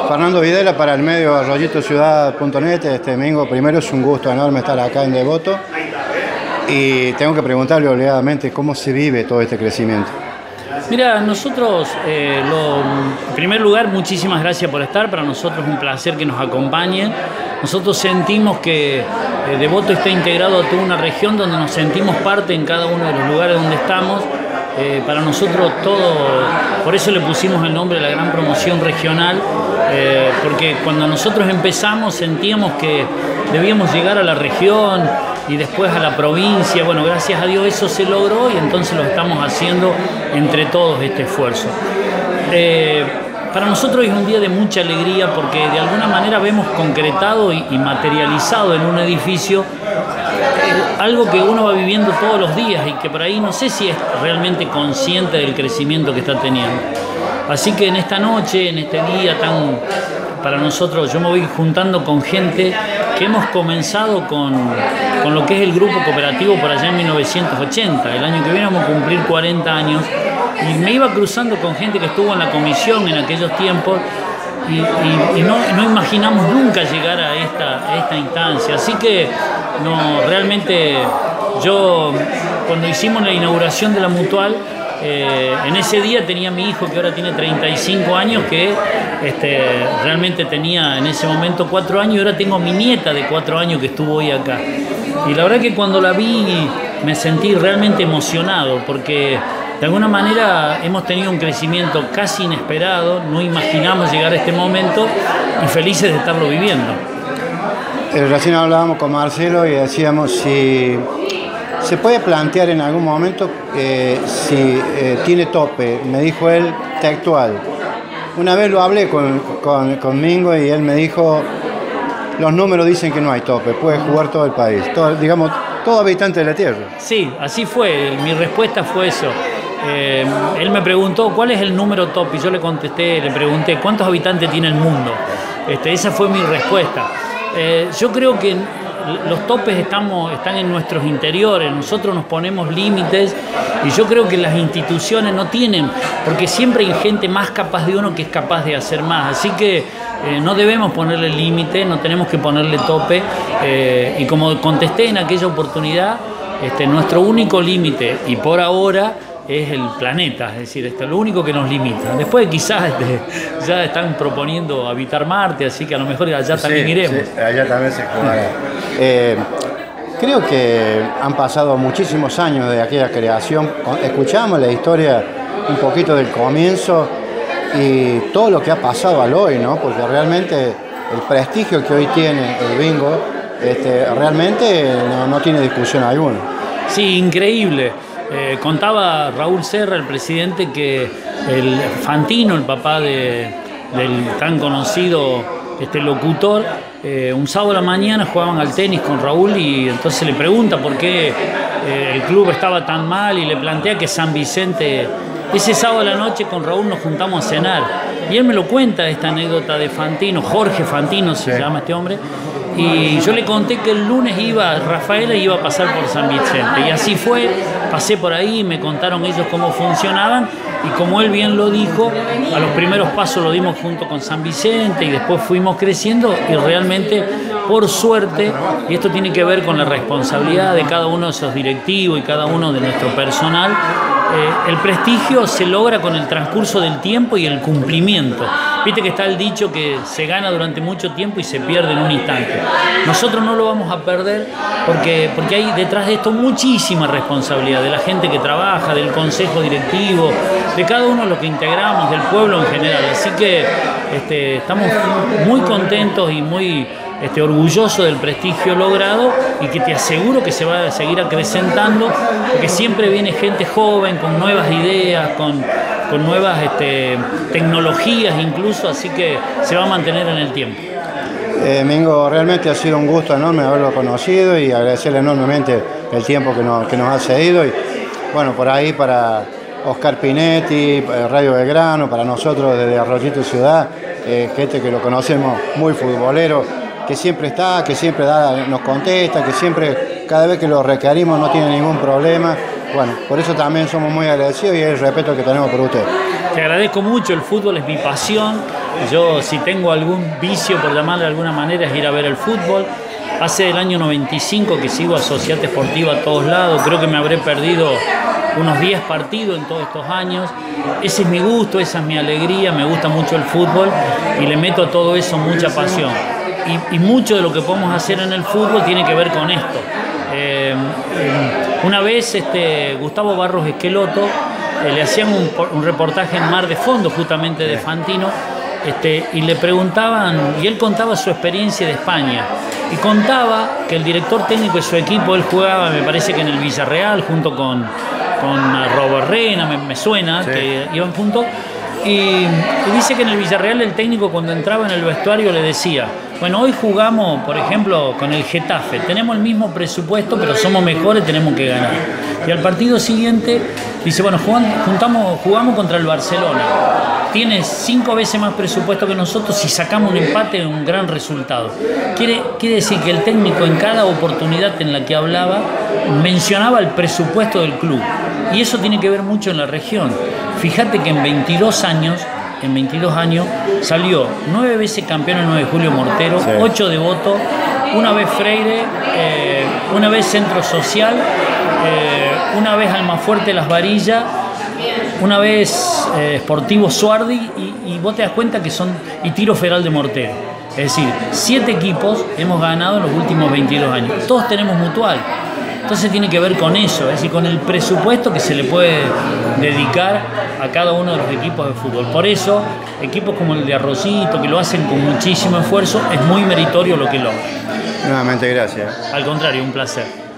Fernando Videla para el medio arroyitociudad.net. Mingo, primero es un gusto enorme estar acá en Devoto y tengo que preguntarle obligadamente cómo se vive todo este crecimiento. Mira, nosotros, en primer lugar, muchísimas gracias por estar. Para nosotros es un placer que nos acompañen. Nosotros sentimos que Devoto está integrado a toda una región donde nos sentimos parte en cada uno de los lugares donde estamos. Para nosotros todo, por eso le pusimos el nombre de la gran promoción regional, porque cuando nosotros empezamos sentíamos que debíamos llegar a la región y después a la provincia. Bueno, gracias a Dios eso se logró y entonces lo estamos haciendo entre todos este esfuerzo. Para nosotros es un día de mucha alegría porque de alguna manera vemos concretado y materializado en un edificio algo que uno va viviendo todos los días y que por ahí no sé si es realmente consciente del crecimiento que está teniendo. Así que en esta noche, en este día para nosotros, yo me voy juntando con gente que hemos comenzado con lo que es el grupo cooperativo por allá en 1980. El año que viene vamos a cumplir 40 años y me iba cruzando con gente que estuvo en la comisión en aquellos tiempos y no imaginamos nunca llegar a esta instancia. Así que realmente yo cuando hicimos la inauguración de la Mutual, en ese día tenía mi hijo que ahora tiene 35 años, que realmente tenía en ese momento 4 años, y ahora tengo mi nieta de 4 años que estuvo hoy acá. Y la verdad que cuando la vi me sentí realmente emocionado porque de alguna manera hemos tenido un crecimiento casi inesperado, no imaginamos llegar a este momento y felices de estarlo viviendo. Recién hablábamos con Marcelo y decíamos si se puede plantear en algún momento si tiene tope. Me dijo él textual. Una vez lo hablé con Mingo y él me dijo, los números dicen que no hay tope, puede jugar todo el país, todo habitante de la tierra. Sí, así fue, mi respuesta fue eso. Él me preguntó cuál es el número tope y yo le pregunté cuántos habitantes tiene el mundo. Esa fue mi respuesta. Yo creo que los topes están en nuestros interiores, nosotros nos ponemos límites y yo creo que las instituciones no tienen, porque siempre hay gente más capaz de uno que es capaz de hacer más, así que no debemos ponerle límite, no tenemos que ponerle tope y como contesté en aquella oportunidad, nuestro único límite y por ahora es el planeta, es decir, esto es lo único que nos limita. Después quizás ya están proponiendo habitar Marte, así que a lo mejor allá también iremos. Sí, allá también se jugará. Creo que han pasado muchísimos años de aquella creación. Escuchamos la historia un poquito del comienzo y todo lo que ha pasado al hoy, ¿no? Porque realmente el prestigio que hoy tiene el bingo realmente no tiene discusión alguna. Sí, increíble. Contaba Raúl Serra, el presidente, que el Fantino, el papá del tan conocido locutor, un sábado a la mañana jugaban al tenis con Raúl y entonces le pregunta por qué el club estaba tan mal y le plantea que San Vicente, ese sábado a la noche con Raúl nos juntamos a cenar y él me lo cuenta, esta anécdota de Fantino, Jorge Fantino se llama este hombre. Y yo le conté que el lunes Rafaela iba a pasar por San Vicente. Y así fue, pasé por ahí, me contaron ellos cómo funcionaban. Y como él bien lo dijo, a los primeros pasos lo dimos junto con San Vicente y después fuimos creciendo. Y realmente, por suerte, y esto tiene que ver con la responsabilidad de cada uno de esos directivos y cada uno de nuestro personal, el prestigio se logra con el transcurso del tiempo y el cumplimiento. Viste que está el dicho que se gana durante mucho tiempo y se pierde en un instante. Nosotros no lo vamos a perder porque hay detrás de esto muchísima responsabilidad de la gente que trabaja, del consejo directivo, de cada uno de los que integramos, del pueblo en general. Así que estamos muy contentos y muy orgulloso del prestigio logrado y que te aseguro que se va a seguir acrecentando porque siempre viene gente joven con nuevas ideas, con nuevas tecnologías incluso, así que se va a mantener en el tiempo. Mingo, realmente ha sido un gusto enorme haberlo conocido y agradecerle enormemente el tiempo que nos ha cedido y bueno, por ahí para Oscar Pinetti, Radio Belgrano, para nosotros desde Arroyito Ciudad, gente que lo conocemos muy futbolero, que siempre está, que siempre nos contesta, que siempre, cada vez que lo requerimos no tiene ningún problema. Bueno, por eso también somos muy agradecidos y el respeto que tenemos por usted. Te agradezco mucho, el fútbol es mi pasión Yo, si tengo algún vicio, por llamarle de alguna manera, es ir a ver el fútbol. Hace el año 95 que sigo a Sociedad Esportiva a todos lados. Creo que me habré perdido unos 10 partidos en todos estos años. Ese es mi gusto, esa es mi alegría. Me gusta mucho el fútbol y le meto a todo eso mucha pasión. Y mucho de lo que podemos hacer en el fútbol tiene que ver con esto. Una vez Gustavo Barros Esqueloto le hacían un reportaje en Mar de Fondo, justamente de Fantino, y le preguntaban, y él contaba su experiencia de España, y contaba que el director técnico de su equipo, él jugaba, me parece que en el Villarreal, junto con Robert Reina, me suena, sí, que iban juntos, y dice que en el Villarreal el técnico cuando entraba en el vestuario le decía, bueno, hoy jugamos, por ejemplo, con el Getafe, tenemos el mismo presupuesto, pero somos mejores, tenemos que ganar. Y al partido siguiente dice, bueno, jugamos contra el Barcelona, tiene 5 veces más presupuesto que nosotros, si sacamos un empate es un gran resultado. Quiere decir que el técnico en cada oportunidad en la que hablaba mencionaba el presupuesto del club, y eso tiene que ver mucho en la región. Fíjate que en 22 años salió 9 veces campeón el 9 de julio Mortero, sí, 8 de Voto, una vez Freire, una vez Centro Social, una vez Almafuerte Las Varillas, una vez Sportivo Suardi, y vos te das cuenta que son, y Tiro Feral de Mortero. Es decir, 7 equipos hemos ganado en los últimos 22 años. Todos tenemos mutual. Entonces tiene que ver con eso, es decir, con el presupuesto que se le puede dedicar a cada uno de los equipos de fútbol. Por eso, equipos como el de Arrocito, que lo hacen con muchísimo esfuerzo, es muy meritorio lo que logran. Nuevamente, gracias. Al contrario, un placer.